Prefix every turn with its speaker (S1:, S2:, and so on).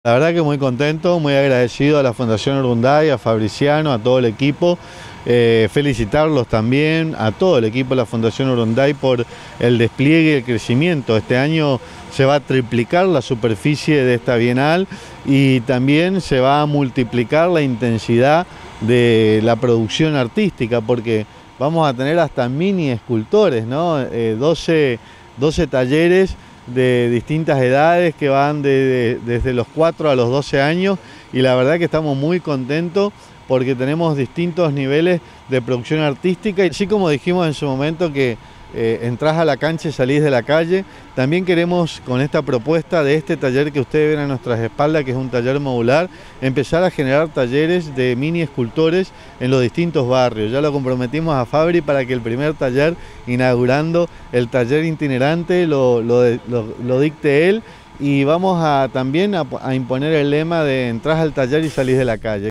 S1: La verdad que muy contento, muy agradecido a la Fundación Urunday, a Fabriciano, a todo el equipo. Felicitarlos también a todo el equipo de la Fundación Urunday por el despliegue y el crecimiento. Este año se va a triplicar la superficie de esta Bienal y también se va a multiplicar la intensidad de la producción artística, porque vamos a tener hasta mini escultores, ¿no? 12 talleres de distintas edades que van desde los 4 a los 12 años, y la verdad que estamos muy contentos porque tenemos distintos niveles de producción artística, y así como dijimos en su momento que entrás a la cancha y salís de la calle, también queremos, con esta propuesta de este taller que ustedes ven a nuestras espaldas, que es un taller modular, empezar a generar talleres de mini escultores en los distintos barrios. Ya lo comprometimos a Fabri para que el primer taller, inaugurando el taller itinerante, lo dicte él, y vamos también a imponer el lema de entrás al taller y salís de la calle.